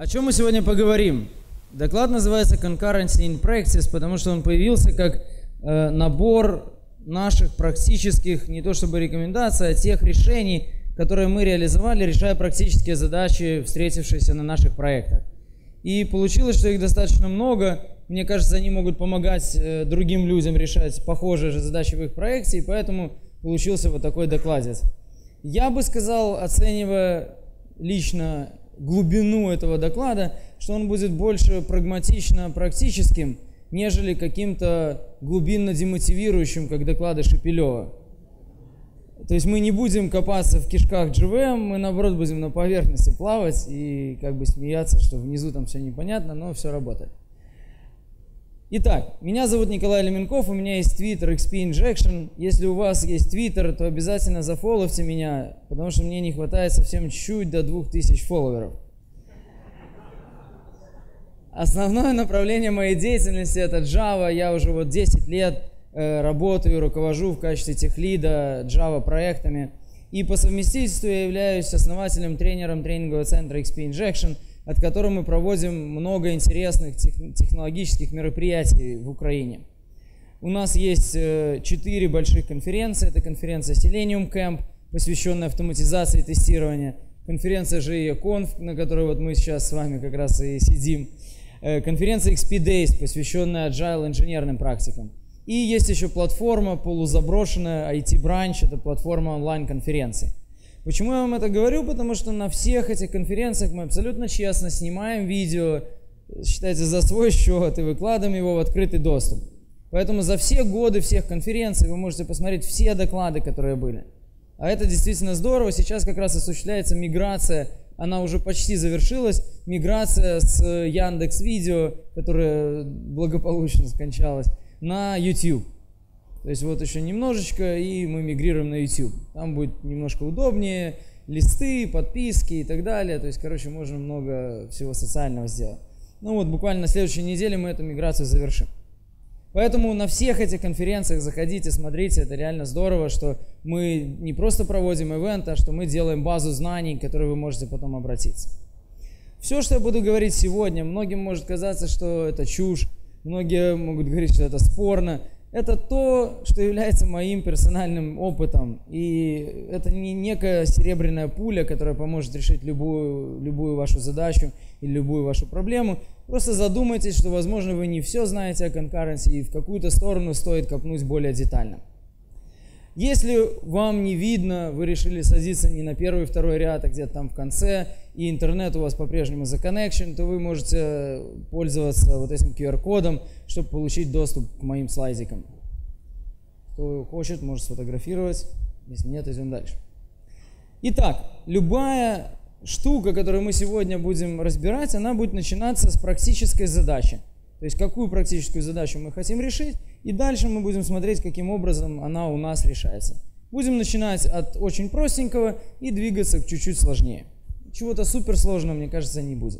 О чем мы сегодня поговорим? Доклад называется Concurrency in Practice, потому что он появился как набор наших практических, не то чтобы рекомендаций, а тех решений, которые мы реализовали, решая практические задачи, встретившиеся на наших проектах. И получилось, что их достаточно много. Мне кажется, они могут помогать другим людям решать похожие же задачи в их проекте, и поэтому получился вот такой докладец. Я бы сказал, оценивая лично глубину этого доклада, что он будет больше прагматично-практическим, нежели каким-то глубинно демотивирующим, как доклады Шепелева. То есть мы не будем копаться в кишках GVM, мы наоборот будем на поверхности плавать и как бы смеяться, что внизу там все непонятно, но все работает. Итак, меня зовут Николай Леменков, у меня есть Twitter XP Injection. Если у вас есть Twitter, то обязательно зафолловьте меня, потому что мне не хватает совсем чуть до 2000 фолловеров. Основное направление моей деятельности это Java. Я уже вот 10 лет работаю, руковожу в качестве техлида Java проектами. И по совместительству я являюсь основателем, тренером тренингового центра XP Injection, от которого мы проводим много интересных технологических мероприятий в Украине. У нас есть 4 больших конференции. Это конференция Selenium Camp, посвященная автоматизации и тестированию. Конференция JEE-Conf, на которой вот мы сейчас с вами как раз и сидим. Конференция XP Days, посвященная Agile инженерным практикам. И есть еще платформа полузаброшенная IT Branch, это платформа онлайн-конференций. Почему я вам это говорю? Потому что на всех этих конференциях мы абсолютно честно снимаем видео, считайте, за свой счет и выкладываем его в открытый доступ. Поэтому за все годы всех конференций вы можете посмотреть все доклады, которые были. А это действительно здорово. Сейчас как раз осуществляется миграция, она уже почти завершилась, миграция с Яндекс.Видео, которая благополучно скончалась, на YouTube. То есть вот еще немножечко, и мы мигрируем на YouTube. Там будет немножко удобнее, листы, подписки и так далее. То есть, короче, можно много всего социального сделать. Ну вот, буквально на следующей неделе мы эту миграцию завершим. Поэтому на всех этих конференциях заходите, смотрите, это реально здорово, что мы не просто проводим ивент, а что мы делаем базу знаний, к которой вы можете потом обратиться. Все, что я буду говорить сегодня, многим может казаться, что это чушь, многие могут говорить, что это спорно. Это то, что является моим персональным опытом, и это не некая серебряная пуля, которая поможет решить любую вашу задачу или любую вашу проблему. Просто задумайтесь, что, возможно, вы не все знаете о конкуренции, и в какую-то сторону стоит копнуть более детально. Если вам не видно, вы решили садиться не на первый, второй ряд, а где-то там в конце, и интернет у вас по-прежнему законнекшен, то вы можете пользоваться вот этим QR-кодом, чтобы получить доступ к моим слайдикам. Кто хочет, может сфотографировать, если нет, идем дальше. Итак, любая штука, которую мы сегодня будем разбирать, она будет начинаться с практической задачи. То есть какую практическую задачу мы хотим решить, и дальше мы будем смотреть, каким образом она у нас решается. Будем начинать от очень простенького и двигаться к чуть-чуть сложнее. Чего-то суперсложного, мне кажется, не будем.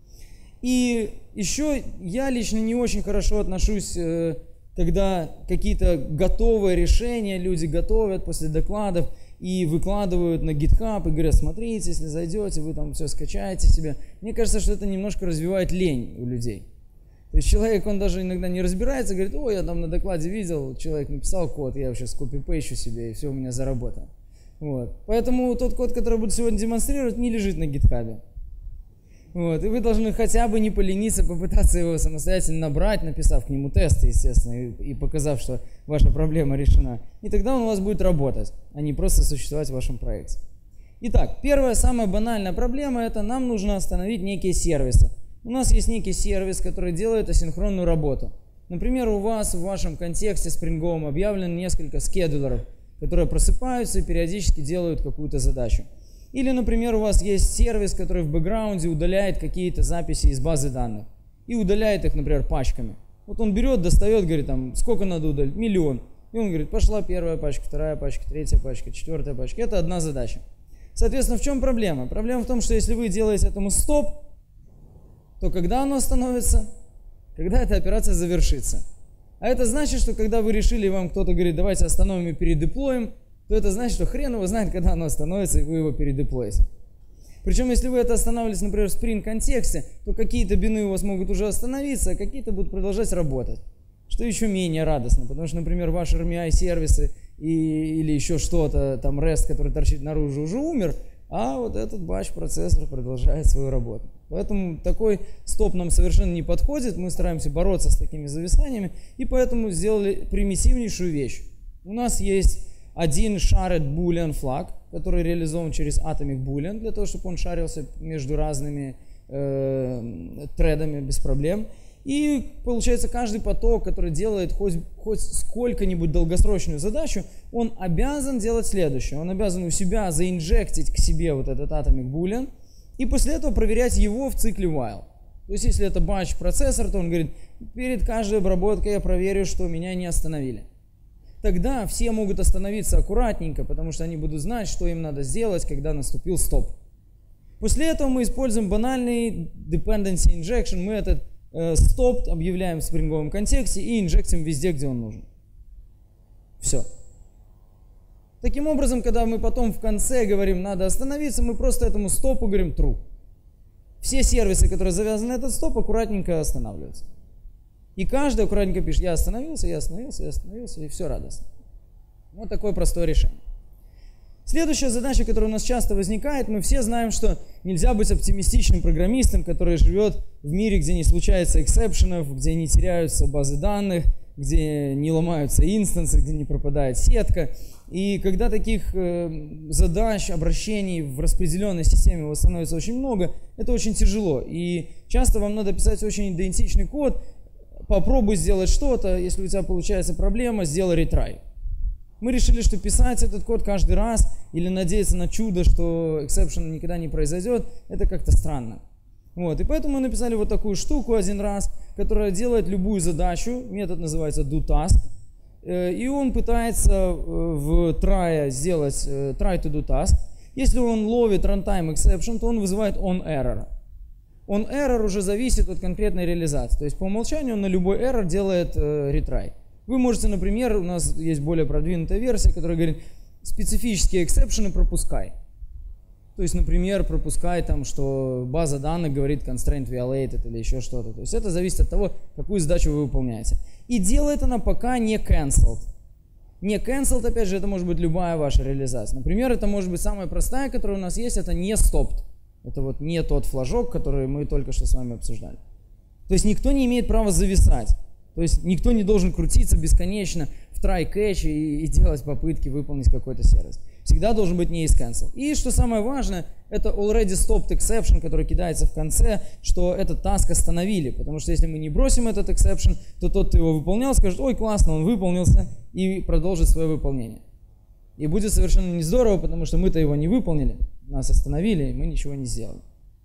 И еще я лично не очень хорошо отношусь, когда какие-то готовые решения люди готовят после докладов и выкладывают на GitHub и говорят, смотрите, если зайдете, вы там все скачаете себе. Мне кажется, что это немножко развивает лень у людей. То есть человек, он даже иногда не разбирается, говорит, о, я там на докладе видел, человек написал код, я сейчас копипейщу себе, и все у меня заработало. Вот. Поэтому тот код, который буду сегодня демонстрировать, не лежит на GitHub. Вот. И вы должны хотя бы не полениться, попытаться его самостоятельно набрать, написав к нему тесты, естественно, и показав, что ваша проблема решена. И тогда он у вас будет работать, а не просто существовать в вашем проекте. Итак, первая, самая банальная проблема, это нам нужно остановить некие сервисы. У нас есть некий сервис, который делает асинхронную работу. Например, у вас в вашем контексте спринговом объявлено несколько скедулеров, которые просыпаются и периодически делают какую-то задачу. Или, например, у вас есть сервис, который в бэкграунде удаляет какие-то записи из базы данных. И удаляет их, например, пачками. Вот он берет, достает, говорит, там, сколько надо удалить? 1 000 000. И он говорит, пошла первая пачка, вторая пачка, третья пачка, четвертая пачка. Это одна задача. Соответственно, в чем проблема? Проблема в том, что если вы делаете этому стоп, то когда оно остановится? Когда эта операция завершится. А это значит, что когда вы решили, вам кто-то говорит, давайте остановим и передеплоим, то это значит, что хрен его знает, когда оно остановится, и вы его передеплоите. Причем, если вы это останавливаете, например, в Spring-контексте, то какие-то бины у вас могут уже остановиться, а какие-то будут продолжать работать. Что еще менее радостно, потому что, например, ваши RMI-сервисы или еще что-то, там REST, который торчит наружу, уже умер, а вот этот батч-процессор продолжает свою работу. Поэтому такой стоп нам совершенно не подходит, мы стараемся бороться с такими зависаниями, и поэтому сделали примитивнейшую вещь. У нас есть один shared boolean флаг, который реализован через atomic boolean, для того, чтобы он шарился между разными тредами без проблем. И получается, каждый поток, который делает хоть сколько-нибудь долгосрочную задачу, он обязан делать следующее. Он обязан у себя заинжектить к себе вот этот atomic boolean и после этого проверять его в цикле while. То есть, если это batch-процессор, то он говорит, перед каждой обработкой я проверю, что меня не остановили. Тогда все могут остановиться аккуратненько, потому что они будут знать, что им надо сделать, когда наступил стоп. После этого мы используем банальный dependency injection. Мы этот стоп объявляем в спринговом контексте и инжектим везде, где он нужен. Все. Таким образом, когда мы потом в конце говорим, надо остановиться, мы просто этому стопу говорим true. Все сервисы, которые завязаны на этот стоп, аккуратненько останавливаются. И каждый аккуратненько пишет, я остановился, и все радостно. Вот такое простое решение. Следующая задача, которая у нас часто возникает, мы все знаем, что нельзя быть оптимистичным программистом, который живет в мире, где не случается эксепшенов, где не теряются базы данных, где не ломаются инстансы, где не пропадает сетка. И когда таких задач, обращений в распределенной системе у вас становится очень много, это очень тяжело. И часто вам надо писать очень идентичный код. Попробуй сделать что-то, если у тебя получается проблема, сделай ретрай. Мы решили, что писать этот код каждый раз или надеяться на чудо, что эксепшн никогда не произойдет, это как-то странно. Вот. И поэтому мы написали вот такую штуку один раз, которая делает любую задачу, метод называется doTask, и он пытается в try сделать try to do task. Если он ловит runtime exception, то он вызывает onError. OnError уже зависит от конкретной реализации, то есть по умолчанию он на любой error делает retry. Вы можете, например, у нас есть более продвинутая версия, которая говорит, специфические эксепшены пропускай. То есть, например, пропускай там, что база данных говорит constraint violated или еще что-то. То есть это зависит от того, какую задачу вы выполняете. И делает она пока не cancelled. Не cancelled, опять же, это может быть любая ваша реализация. Например, это может быть самая простая, которая у нас есть, это не stopped. Это вот не тот флажок, который мы только что с вами обсуждали. То есть никто не имеет права зависать. То есть никто не должен крутиться бесконечно в try-catch и делать попытки выполнить какой-то сервис. Всегда должен быть не is cancel. И что самое важное, это already stopped exception, который кидается в конце, что этот task остановили. Потому что если мы не бросим этот exception, то тот, кто его выполнял, скажет, ой, классно, он выполнился, и продолжит свое выполнение. И будет совершенно не здорово, потому что мы-то его не выполнили, нас остановили, и мы ничего не сделали.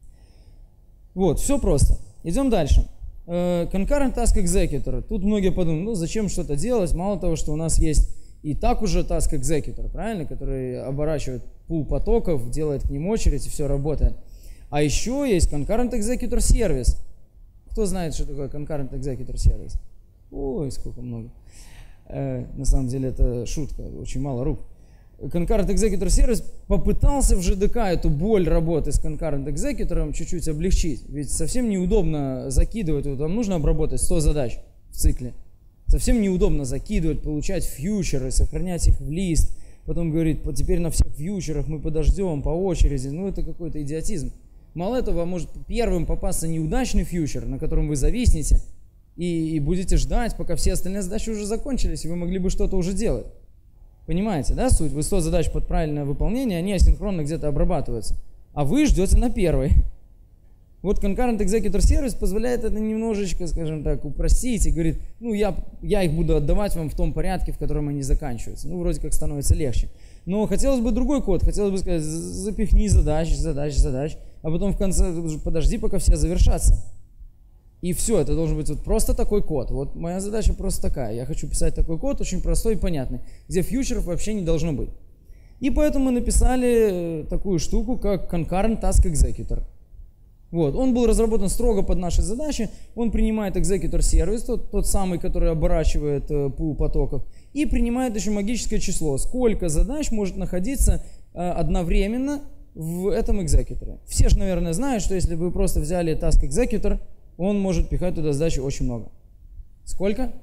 Вот, все просто. Идем дальше. Concurrent Task Executor. Тут многие подумают, ну зачем что-то делать, мало того, что у нас есть и так уже Task Executor, правильно, который оборачивает пул потоков, делает к ним очередь и все работает. А еще есть Concurrent Executor Service. Кто знает, что такое Concurrent Executor Service? Ой, сколько много. На самом деле это шутка, очень мало рук. Concurrent Executor Service попытался в JDK эту боль работы с Concurrent Executor чуть-чуть облегчить. Ведь совсем неудобно закидывать, вот вам нужно обработать 100 задач в цикле. Совсем неудобно закидывать, получать фьючеры, сохранять их в лист. Потом говорит, теперь на всех фьючерах мы подождем по очереди. Ну это какой-то идиотизм. Мало этого, вам может первым попасться неудачный фьючер, на котором вы зависнете, и будете ждать, пока все остальные задачи уже закончились, и вы могли бы что-то уже делать. Понимаете, да, суть? Вы 100 задач под правильное выполнение, они асинхронно где-то обрабатываются. А вы ждете на первой. Вот Concurrent Executor Service позволяет это немножечко, скажем так, упростить и говорит, ну я их буду отдавать вам в том порядке, в котором они заканчиваются. Ну, вроде как становится легче. Но хотелось бы другой код, хотелось бы сказать, запихни задач, а потом в конце подожди, пока все завершатся. И все, это должен быть вот просто такой код. Вот моя задача просто такая. Я хочу писать такой код, очень простой и понятный, где фьючеров вообще не должно быть. И поэтому мы написали такую штуку, как Concurrent Task Executor. Вот. Он был разработан строго под наши задачи. Он принимает Executor сервис, тот самый, который оборачивает пул потоков, и принимает еще магическое число. Сколько задач может находиться одновременно в этом экзекьюторе. Все же, наверное, знают, что если вы просто взяли task executor, он может пихать туда задачи очень много. Сколько?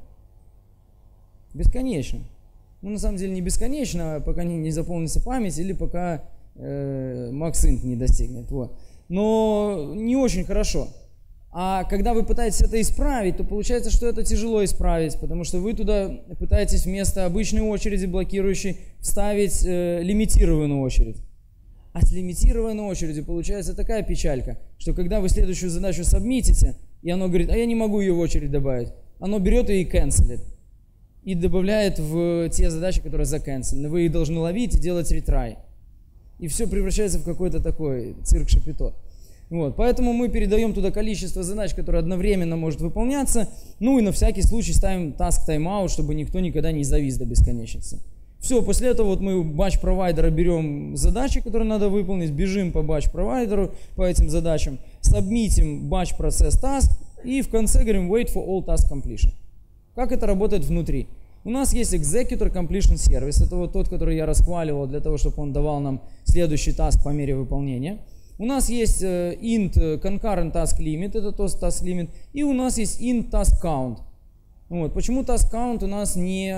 Бесконечно. Ну, на самом деле не бесконечно, пока не заполнится память или пока maxint не достигнет. Вот. Но не очень хорошо. А когда вы пытаетесь это исправить, то получается, что это тяжело исправить, потому что вы туда пытаетесь вместо обычной очереди блокирующей вставить лимитированную очередь. А с лимитированной очередью получается такая печалька, что когда вы следующую задачу сабмитите, и оно говорит, а я не могу ее в очередь добавить, оно берет и канцелит. И добавляет в те задачи, которые заканцелены. Вы их должны ловить и делать ретрай. И все превращается в какой-то такой цирк-шапито. Вот. Поэтому мы передаем туда количество задач, которые одновременно может выполняться. Ну и на всякий случай ставим task timeout, чтобы никто никогда не завис до бесконечности. Все, после этого вот мы у batch-провайдера берем задачи, которые надо выполнить, бежим по batch-провайдеру, по этим задачам, сабмитим batch process task и в конце говорим wait for all task completion. Как это работает внутри? У нас есть executor completion service, это вот тот, который я расхваливал для того, чтобы он давал нам следующий task по мере выполнения. У нас есть int concurrent task limit, это тот task limit, и у нас есть int task count. Вот. Почему task count у нас не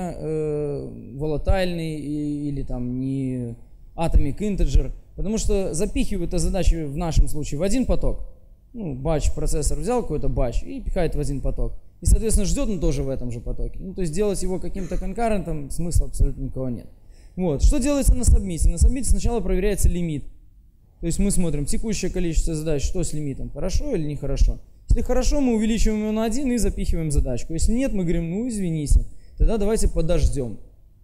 волатильный или там не atomic integer? Потому что запихивают эту задачу в нашем случае в один поток. Ну, batch процессор взял какой-то batch и пихает в один поток. И, соответственно, ждет он тоже в этом же потоке. Ну, то есть делать его каким-то конкурентом смысла абсолютно никого нет. Вот. Что делается на сабмите? На сабмите сначала проверяется лимит. То есть мы смотрим текущее количество задач, что с лимитом, хорошо или нехорошо. Если хорошо, мы увеличиваем его на 1 и запихиваем задачку. Если нет, мы говорим, ну извините, тогда давайте подождем.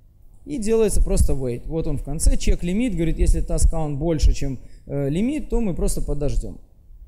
И делается просто wait. Вот он в конце, check лимит, говорит, если task count больше, чем лимит, то мы просто подождем.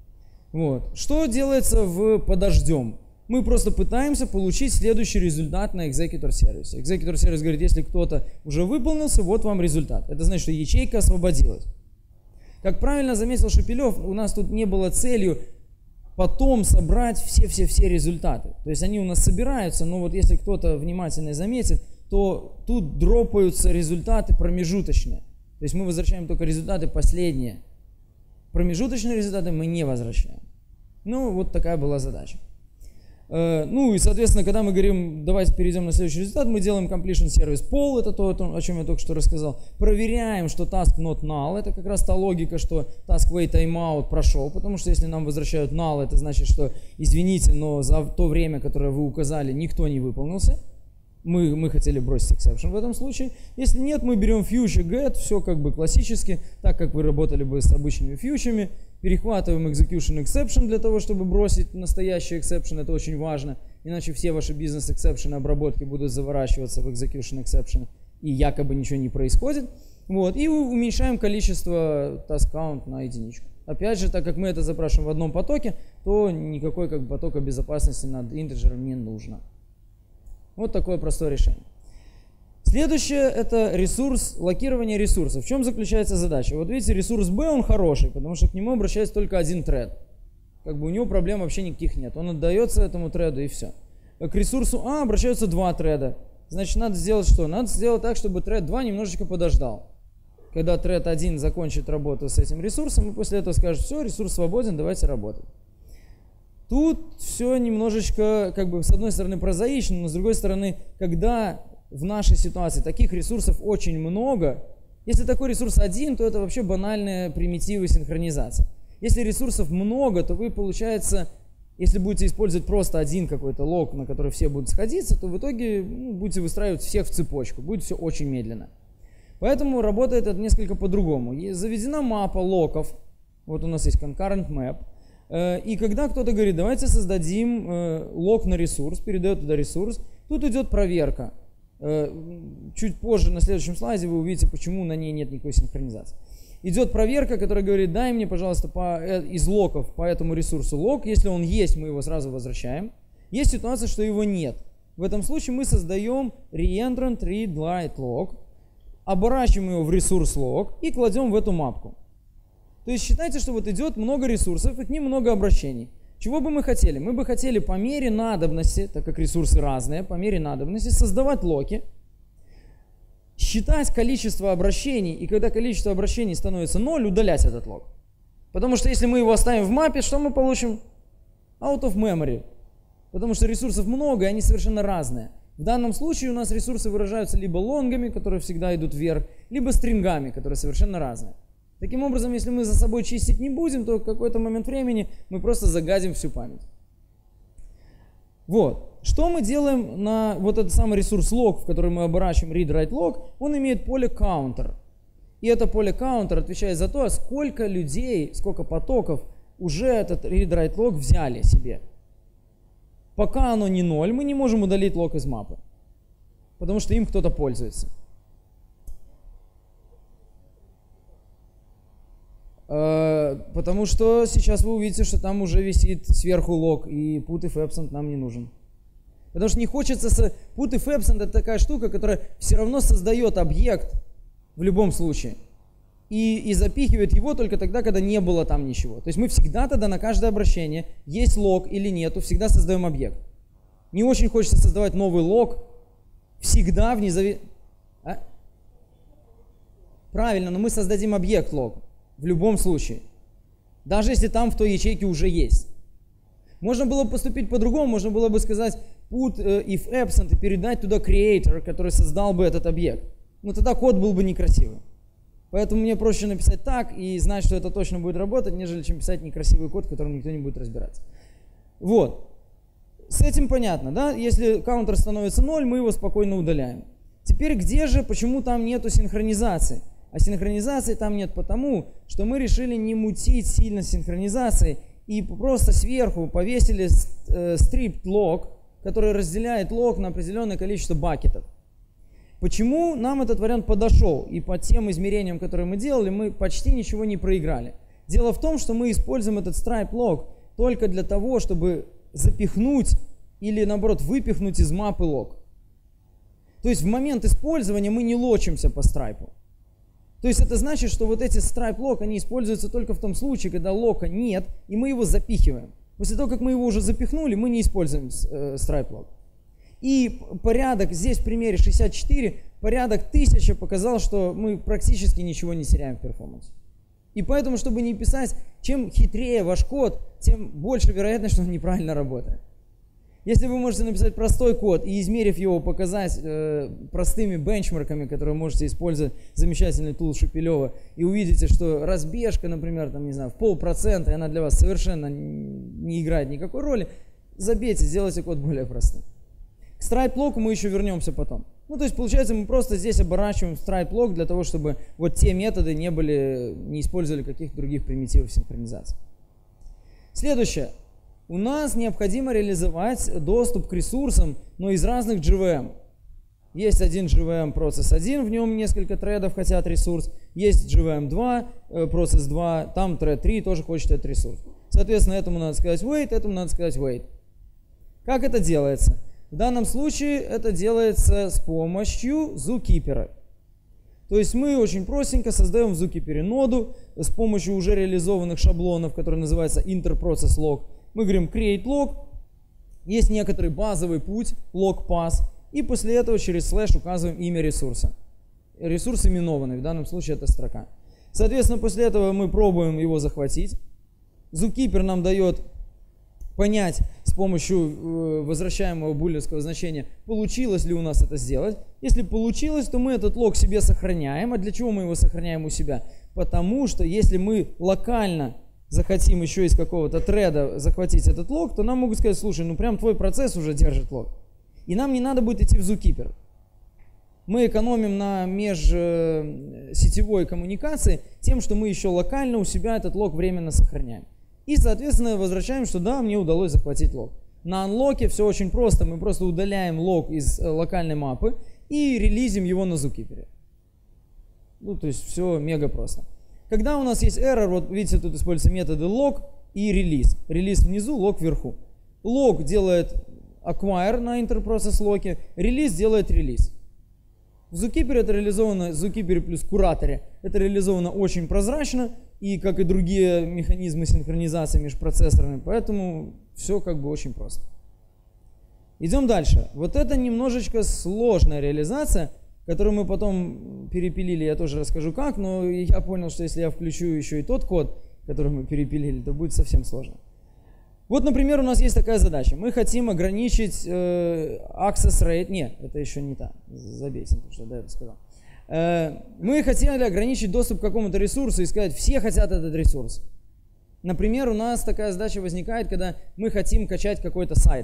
Вот. Что делается в подождем? Мы просто пытаемся получить следующий результат на executor сервисе. Executor сервис говорит, если кто-то уже выполнился, вот вам результат. Это значит, что ячейка освободилась. Как правильно заметил Шепелев, у нас тут не было целью потом собрать все результаты. То есть они у нас собираются, но вот если кто-то внимательно заметит, то тут дропаются результаты промежуточные. То есть мы возвращаем только результаты последние. Промежуточные результаты мы не возвращаем. Ну, вот такая была задача. Ну и, соответственно, когда мы говорим, давайте перейдем на следующий результат, мы делаем completion service poll, это то, о чем я только что рассказал. Проверяем, что task not null, это как раз та логика, что task wait timeout прошел, потому что если нам возвращают null, это значит, что, извините, но за то время, которое вы указали, никто не выполнился. Мы хотели бросить exception в этом случае. Если нет, мы берем future get, все как бы классически, так как вы работали бы с обычными фьючами. Перехватываем execution exception для того, чтобы бросить настоящий exception, это очень важно. Иначе все ваши бизнес-эксепшены обработки будут заворачиваться в execution exception и якобы ничего не происходит. Вот. И уменьшаем количество task count на единичку. Опять же, так как мы это запрашиваем в одном потоке, то никакой как бы потока безопасности над интеджером не нужно. Вот такое простое решение. Следующее – это ресурс, локирование ресурсов. В чем заключается задача? Вот видите, ресурс B, он хороший, потому что к нему обращается только один тред. Как бы у него проблем вообще никаких нет. Он отдается этому треду и все. К ресурсу А обращаются два треда. Значит, надо сделать что? Надо сделать так, чтобы тред 2 немножечко подождал. Когда тред 1 закончит работу с этим ресурсом, и после этого скажет, все, ресурс свободен, давайте работать. Тут все немножечко, как бы, с одной стороны прозаично, но с другой стороны, когда в нашей ситуации таких ресурсов очень много, если такой ресурс один, то это вообще банальные примитивы синхронизации. Если ресурсов много, то вы, получается, если будете использовать просто один какой-то лог, на который все будут сходиться, то в итоге будете выстраивать всех в цепочку, будет все очень медленно. Поэтому работает это несколько по-другому. Заведена мапа локов, вот у нас есть concurrent map, и когда кто-то говорит, давайте создадим лог на ресурс, передает туда ресурс, тут идет проверка. Чуть позже на следующем слайде вы увидите, почему на ней нет никакой синхронизации. Идет проверка, которая говорит, дай мне, пожалуйста, из локов по этому ресурсу лог. Если он есть, мы его сразу возвращаем. Есть ситуация, что его нет. В этом случае мы создаем reentrant read write log, оборачиваем его в ресурс log и кладем в эту мапку. То есть считайте, что вот идет много ресурсов и к ним много обращений. Чего бы мы хотели? Мы бы хотели по мере надобности, так как ресурсы разные, по мере надобности создавать локи, считать количество обращений, и когда количество обращений становится 0, удалять этот лог. Потому что если мы его оставим в мапе, что мы получим? Out of memory. Потому что ресурсов много, и они совершенно разные. В данном случае у нас ресурсы выражаются либо лонгами, которые всегда идут вверх, либо стрингами, которые совершенно разные. Таким образом, если мы за собой чистить не будем, то в какой-то момент времени мы просто загадим всю память. Вот. Что мы делаем на вот этот самый ресурс log, в который мы оборачиваем read-write log? Он имеет поле counter. И это поле counter отвечает за то, сколько людей, сколько потоков уже этот read-write log взяли себе. Пока оно не 0, мы не можем удалить лог из мапы, потому что им кто-то пользуется. Потому что сейчас вы увидите, что там уже висит сверху лог, и put if absent нам не нужен. Потому что не хочется... Put if absent это такая штука, которая все равно создает объект в любом случае. И запихивает его только тогда, когда не было там ничего. То есть мы всегда тогда на каждое обращение, есть лог или нету, всегда создаем объект. Не очень хочется создавать новый лог, всегда в независимости... Правильно, но мы создадим объект лог в любом случае. Даже если там в той ячейке уже есть. Можно было бы поступить по-другому, можно было бы сказать put if absent и передать туда creator, который создал бы этот объект. Но тогда код был бы некрасивый. Поэтому мне проще написать так и знать, что это точно будет работать, нежели чем писать некрасивый код, в котором никто не будет разбираться. Вот. С этим понятно, да? Если counter становится 0, мы его спокойно удаляем. Теперь где же, почему там нету синхронизации? А синхронизации там нет потому, что мы решили не мутить сильно синхронизацией и просто сверху повесили stripped log, который разделяет лог на определенное количество бакетов. Почему нам этот вариант подошел? И по тем измерениям, которые мы делали, мы почти ничего не проиграли. Дело в том, что мы используем этот stripe log только для того, чтобы запихнуть или наоборот выпихнуть из мапы лог. То есть в момент использования мы не лочимся по страйпу. То есть это значит, что вот эти stripe log, они используются только в том случае, когда лока нет, и мы его запихиваем. После того, как мы его уже запихнули, мы не используем stripe log. И порядок, здесь в примере 64, порядок 1000 показал, что мы практически ничего не теряем в перформансе. И поэтому, чтобы не писать, чем хитрее ваш код, тем больше вероятность, что он неправильно работает. Если вы можете написать простой код и, измерив его, показать простыми бенчмарками, которые можете использовать замечательный тул Шепелева, и увидите, что разбежка, например, там, не знаю, в 0,5%, и она для вас совершенно не играет никакой роли, забейте, сделайте код более простым. К stripe log мы еще вернемся потом. Ну, то есть, получается, мы просто здесь оборачиваем stripe log для того, чтобы вот те методы не использовали каких-то других примитивов синхронизации. Следующее. У нас необходимо реализовать доступ к ресурсам, но из разных JVM. Есть один JVM процесс 1, в нем несколько тредов хотят ресурс. Есть JVM 2, процесс 2, там thread 3 тоже хочет этот ресурс. Соответственно, этому надо сказать wait, этому надо сказать wait. Как это делается? В данном случае это делается с помощью zookeeper. То есть мы очень простенько создаем в zookeeper ноду с помощью уже реализованных шаблонов, которые называются interprocess-log. Мы говорим create log, есть некоторый базовый путь, log pass, и после этого через слэш указываем имя ресурса. Ресурс именованный, в данном случае это строка. Соответственно, после этого мы пробуем его захватить. Zookeeper нам дает понять с помощью возвращаемого булевского значения, получилось ли у нас это сделать. Если получилось, то мы этот лог себе сохраняем. А для чего мы его сохраняем у себя? Потому что если мы локально захотим еще из какого-то треда захватить этот лог, то нам могут сказать, слушай, ну прям твой процесс уже держит лог. И нам не надо будет идти в zookeeper. Мы экономим на межсетевой коммуникации тем, что мы еще локально у себя этот лог временно сохраняем. И, соответственно, возвращаем, что да, мне удалось захватить лог. На анлоке все очень просто. Мы просто удаляем лог из локальной мапы и релизим его на zookeeper. Ну, то есть все мега просто. Когда у нас есть error, вот видите, тут используются методы log и release. Релиз внизу, лог вверху. Log делает acquire на interprocess локе, release делает релиз. В zookeeper это реализовано, zookeeper плюс кураторе, это реализовано очень прозрачно, и как и другие механизмы синхронизации между процессорами, поэтому все как бы очень просто. Идем дальше. Вот это немножечко сложная реализация, который мы потом перепилили, я тоже расскажу как, но я понял, что если я включу еще и тот код, который мы перепилили, то будет совсем сложно. Вот, например, у нас есть такая задача. Мы хотим ограничить access rate. Нет, это еще не та. Забейте, потому что я до этого сказал. Мы хотели ограничить доступ к какому-то ресурсу и сказать, все хотят этот ресурс. Например, у нас такая задача возникает, когда мы хотим качать какой-то сайт.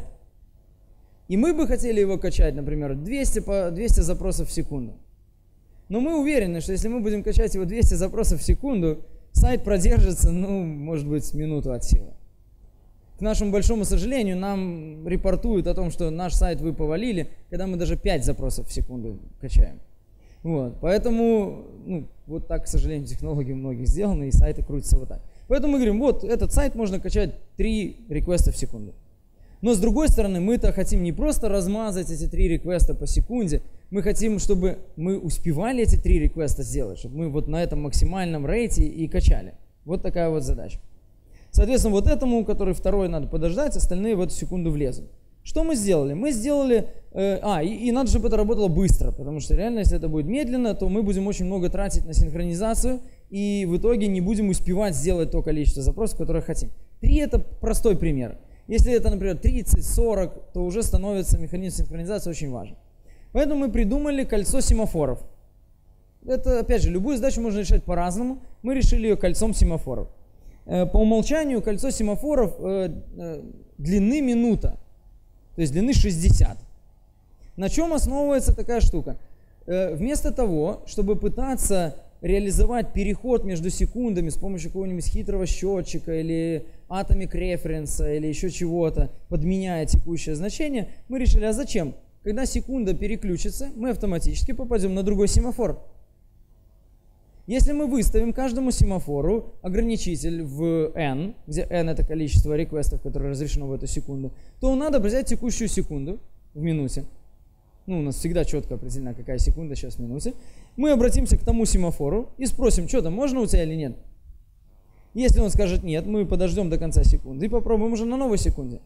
И мы бы хотели его качать, например, 200 запросов в секунду. Но мы уверены, что если мы будем качать его 200 запросов в секунду, сайт продержится, может быть, минуту от силы. К нашему большому сожалению, нам репортуют о том, что наш сайт вы повалили, когда мы даже 5 запросов в секунду качаем. Вот. Поэтому, вот так, к сожалению, технологии у многих сделаны, и сайты крутятся вот так. Поэтому мы говорим, вот этот сайт можно качать 3 реквеста в секунду. Но с другой стороны, мы-то хотим не просто размазать эти 3 реквеста по секунде, мы хотим, чтобы мы успевали эти 3 реквеста сделать, чтобы мы вот на этом максимальном рейте и качали. Вот такая вот задача. Соответственно, вот этому, который второй, надо подождать, остальные в эту секунду влезут. Что мы сделали? Мы сделали... и надо, чтобы это работало быстро, потому что реально, если это будет медленно, то мы будем очень много тратить на синхронизацию, и в итоге не будем успевать сделать то количество запросов, которое хотим. 3 это простой пример. Если это, например, 30-40, то уже становится механизм синхронизации очень важен. Поэтому мы придумали кольцо семафоров. Это, опять же, любую задачу можно решать по-разному. Мы решили ее кольцом семафоров. По умолчанию кольцо семафоров длины минута, то есть длины 60. На чем основывается такая штука? Вместо того, чтобы пытаться реализовать переход между секундами с помощью какого-нибудь хитрого счетчика или atomic reference или еще чего-то, подменяя текущее значение, мы решили, а зачем? Когда секунда переключится, мы автоматически попадем на другой семафор. Если мы выставим каждому семафору ограничитель в n, где n это количество реквестов, которые разрешено в эту секунду, то надо взять текущую секунду в минуте. У нас всегда четко определена, какая секунда сейчас в минуте. Мы обратимся к тому семафору и спросим, что там, можно у тебя или нет. Если он скажет нет, мы подождем до конца секунды и попробуем уже на новой секунде.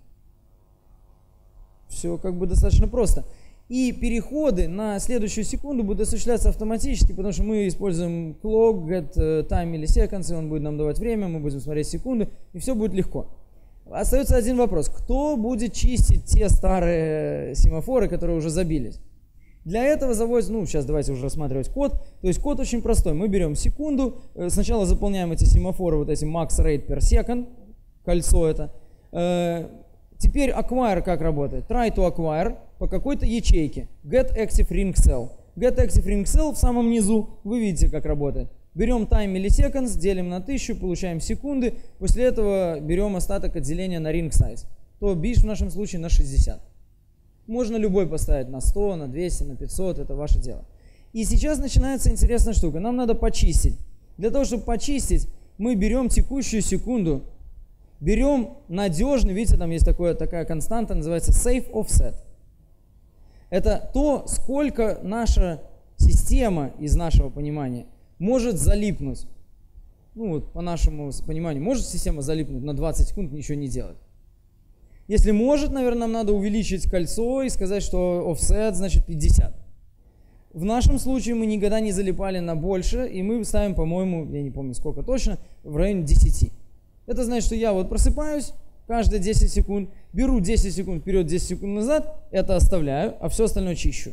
Все как бы достаточно просто. И переходы на следующую секунду будут осуществляться автоматически, потому что мы используем clock, get time milliseconds, и он будет нам давать время, мы будем смотреть секунды, и все будет легко. Остается один вопрос. Кто будет чистить те старые семафоры, которые уже забились? Для этого заводится, сейчас давайте уже рассматривать код. То есть код очень простой. Мы берем секунду, сначала заполняем эти семафоры вот этим max rate per second, кольцо это. Теперь acquire как работает? Try to acquire по какой-то ячейке. Get active ring cell. Get active ring cell в самом низу. Вы видите, как работает. Берем time milliseconds, делим на 1000, получаем секунды. После этого берем остаток от деления на ring size. То бишь в нашем случае на 60. Можно любой поставить на 100, на 200, на 500, это ваше дело. И сейчас начинается интересная штука. Нам надо почистить. Для того, чтобы почистить, мы берем текущую секунду, берем надежный, видите, там есть такая константа, называется safe offset. Это то, сколько наша система, из нашего понимания, может залипнуть. По нашему пониманию, может система залипнуть на 20 секунд, ничего не делать. Если может, наверное, нам надо увеличить кольцо и сказать, что offset значит 50. В нашем случае мы никогда не залипали на больше, и мы ставим, по-моему, я не помню сколько точно, в районе 10. Это значит, что я просыпаюсь каждые 10 секунд, беру 10 секунд вперед, 10 секунд назад, это оставляю, а все остальное чищу.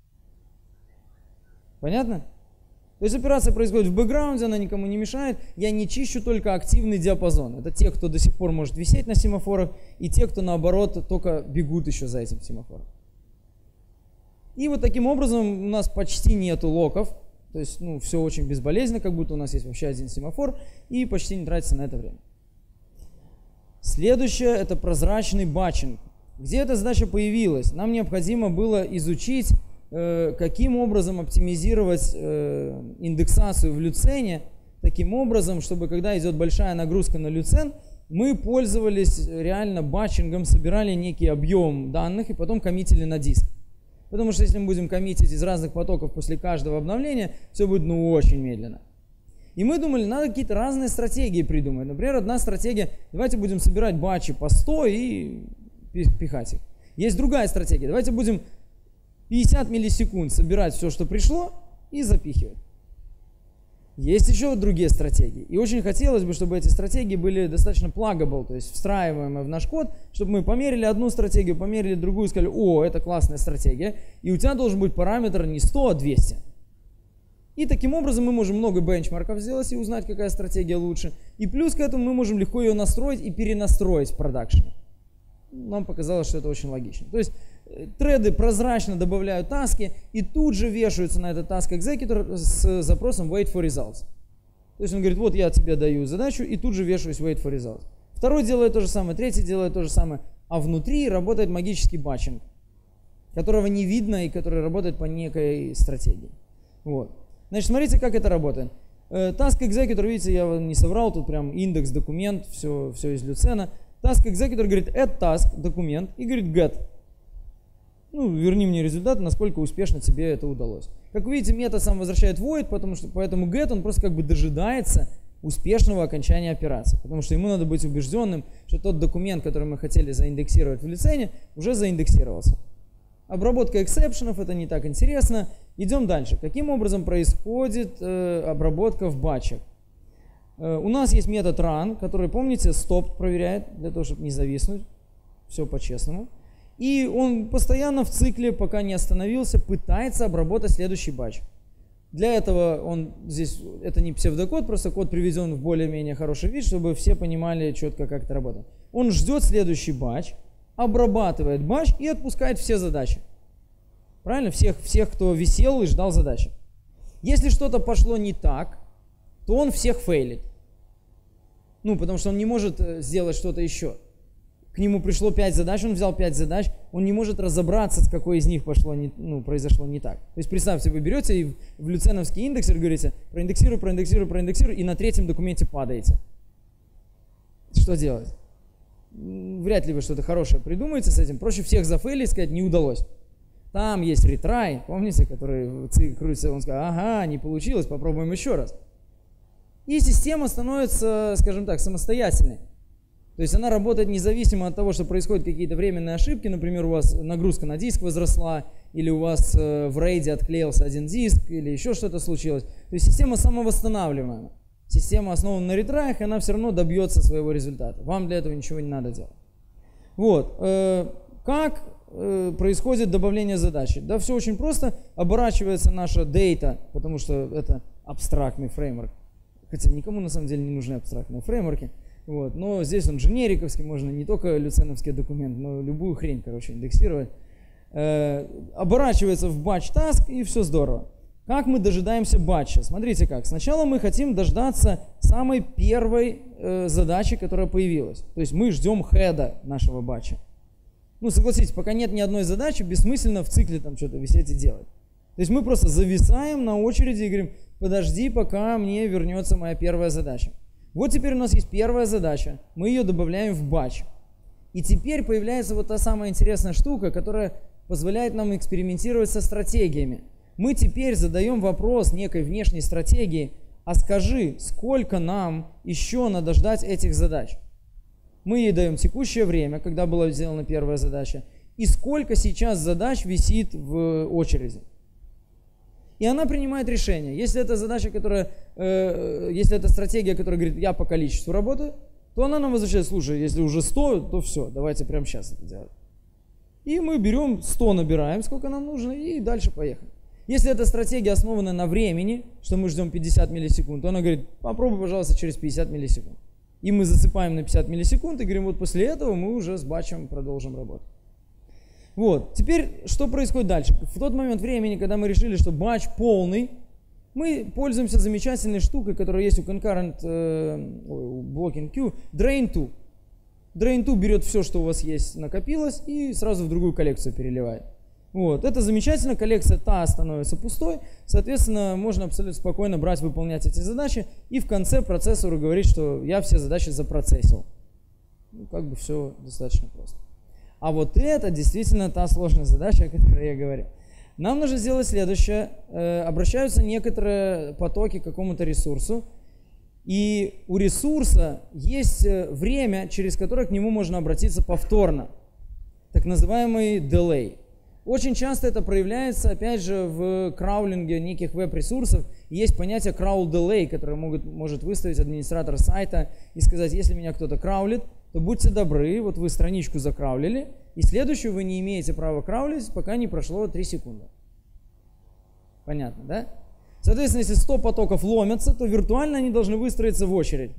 Понятно? То есть операция происходит в бэкграунде, она никому не мешает. Я не чищу только активный диапазон. Это те, кто до сих пор может висеть на семафорах, и те, кто наоборот только бегут еще за этим семафором. И вот таким образом у нас почти нету локов. То есть все очень безболезненно, как будто у нас есть вообще один семафор, и почти не тратится на это время. Следующее – это прозрачный батчинг. Где эта задача появилась? Нам необходимо было изучить, каким образом оптимизировать индексацию в люцене, таким образом, чтобы когда идет большая нагрузка на люцен, мы пользовались реально батчингом, собирали некий объем данных и потом коммитили на диск. Потому что если мы будем коммитить из разных потоков после каждого обновления, все будет очень медленно. И мы думали, надо какие-то разные стратегии придумать. Например, одна стратегия, давайте будем собирать батчи по 100 и пихать их. Есть другая стратегия, давайте будем 50 миллисекунд собирать все, что пришло, и запихивать. Есть еще другие стратегии. И очень хотелось бы, чтобы эти стратегии были достаточно pluggable, то есть встраиваемые в наш код, чтобы мы померили одну стратегию, померили другую, сказали, о, это классная стратегия, и у тебя должен быть параметр не 100, а 200. И таким образом мы можем много бенчмарков сделать и узнать, какая стратегия лучше. И плюс к этому мы можем легко ее настроить и перенастроить в продакшене. Нам показалось, что это очень логично. То есть треды прозрачно добавляют таски и тут же вешаются на этот task executor с запросом wait for results. То есть он говорит, вот я тебе даю задачу и тут же вешаюсь wait for results. Второй делает то же самое, третий делает то же самое. А внутри работает магический батчинг, которого не видно и который работает по некой стратегии. Вот. Значит, смотрите, как это работает. Task executor, видите, я вам не соврал, тут прям индекс, документ, все из Люцена. Task executor говорит add task, документ, и говорит get. Ну, верни мне результат, насколько успешно тебе это удалось. Как вы видите, метод сам возвращает void, поэтому get, он просто как бы дожидается успешного окончания операции. Потому что ему надо быть убежденным, что тот документ, который мы хотели заиндексировать в Люцене, уже заиндексировался. Обработка эксепшенов, это не так интересно. Идем дальше. Каким образом происходит обработка в батчах? У нас есть метод run, который, помните, стоп проверяет, для того, чтобы не зависнуть. Все по-честному. И он постоянно в цикле, пока не остановился, пытается обработать следующий батч. Для этого он здесь, это не псевдокод, просто код приведен в более-менее хороший вид, чтобы все понимали четко, как это работает. Он ждет следующий батч, обрабатывает батч и отпускает все задачи. Правильно? Всех, кто висел и ждал задачи. Если что-то пошло не так, то он всех фейлит. Ну, потому что он не может сделать что-то еще. К нему пришло 5 задач, он взял 5 задач, он не может разобраться, с какой из них произошло не так. То есть представьте, вы берете и в люценовский индексер говорите, проиндексируй, и на третьем документе падаете. Что делать? Вряд ли вы что-то хорошее придумаете с этим. Проще всех зафейлить, сказать, не удалось. Там есть ретрай, помните, который крутится, он сказал, ага, не получилось, попробуем еще раз. И система становится, скажем так, самостоятельной. То есть она работает независимо от того, что происходят какие-то временные ошибки, например, у вас нагрузка на диск возросла, или у вас в рейде отклеился один диск, или еще что-то случилось. То есть система самовосстанавливаемая. Система основана на ретраях, и она все равно добьется своего результата. Вам для этого ничего не надо делать. Вот. Как происходит добавление задачи? Да, все очень просто. Оборачивается наша data, потому что это абстрактный фреймворк. Хотя никому на самом деле не нужны абстрактные фреймворки. Вот. Но здесь он дженериковский, можно не только люценовский документ, но любую хрень, короче, индексировать. Оборачивается в batch task, и все здорово. Как мы дожидаемся батча? Смотрите как. Сначала мы хотим дождаться самой первой задачи, которая появилась. То есть мы ждем хеда нашего батча. Ну, согласитесь, пока нет ни одной задачи, бессмысленно в цикле там что-то висеть и делать. То есть мы просто зависаем на очереди и говорим, подожди, пока мне вернется моя первая задача. Вот теперь у нас есть первая задача, мы ее добавляем в батч. И теперь появляется вот та самая интересная штука, которая позволяет нам экспериментировать со стратегиями. Мы теперь задаем вопрос некой внешней стратегии, а скажи, сколько нам еще надо ждать этих задач? Мы ей даем текущее время, когда была сделана первая задача, и сколько сейчас задач висит в очереди. И она принимает решение. Если это задача, если это стратегия, которая говорит, я по количеству работаю, то она нам возвращает, слушай, если уже 100, то все, давайте прямо сейчас это делать. И мы берем 100, набираем, сколько нам нужно, и дальше поехали. Если эта стратегия основана на времени, что мы ждем 50 миллисекунд, то она говорит, попробуй, пожалуйста, через 50 миллисекунд. И мы засыпаем на 50 миллисекунд и говорим, вот после этого мы уже с батчем продолжим работать. Вот, теперь что происходит дальше? В тот момент времени, когда мы решили, что батч полный, мы пользуемся замечательной штукой, которая есть у concurrent blocking queue, drain to. Drain to берет все, что у вас есть, накопилось, и сразу в другую коллекцию переливает. Вот, это замечательно, коллекция та становится пустой, соответственно, можно абсолютно спокойно брать, выполнять эти задачи, и в конце процессору говорить, что я все задачи запроцессил. Ну, как бы все достаточно просто. А вот это действительно та сложная задача, о которой я говорю. Нам нужно сделать следующее. Обращаются некоторые потоки к какому-то ресурсу, и у ресурса есть время, через которое к нему можно обратиться повторно. Так называемый delay. Очень часто это проявляется, опять же, в краулинге неких веб-ресурсов. Есть понятие crawl delay, которое может выставить администратор сайта и сказать, если меня кто-то краулит, то будьте добры, вот вы страничку закраулили, и следующую вы не имеете права краулить, пока не прошло 3 секунды. Понятно, да? Соответственно, если 100 потоков ломятся, то виртуально они должны выстроиться в очередь.